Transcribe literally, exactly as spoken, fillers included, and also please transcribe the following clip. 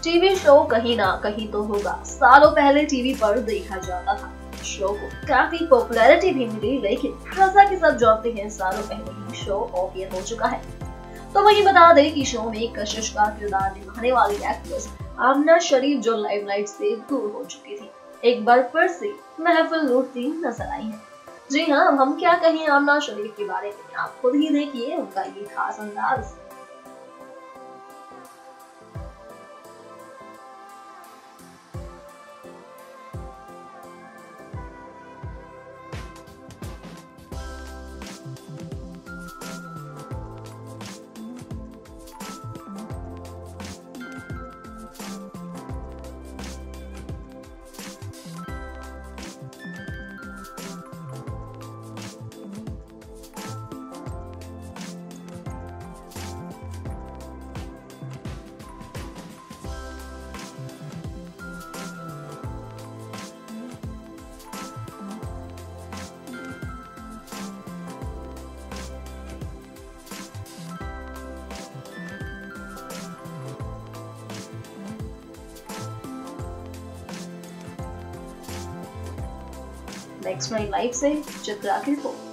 TV show कहीं ना कहीं तो होगा, सालों पहले टीवी पर देखा जाता था। शो को काफी पॉपुलैरिटी भी मिली, लेकिन जैसा कि सब जानते हैं सालों पहले ही शो ऑफ एयर हो चुका है। तो वही बता दें कि शो में कशिश का किरदार निभाने वाली एक्ट्रेस आमना शरीफ जो लाइमलाइट से दूर हो चुकी थी, एक बार फिर से महफिल लूटती नजर आई है। जी हाँ, हम क्या कहें आमना शरीफ के बारे में, आप खुद ही देखिए उनका ये खास अंदाज। नेक्स्ट नाइन लाइव से चित्रा की रिपोर्ट।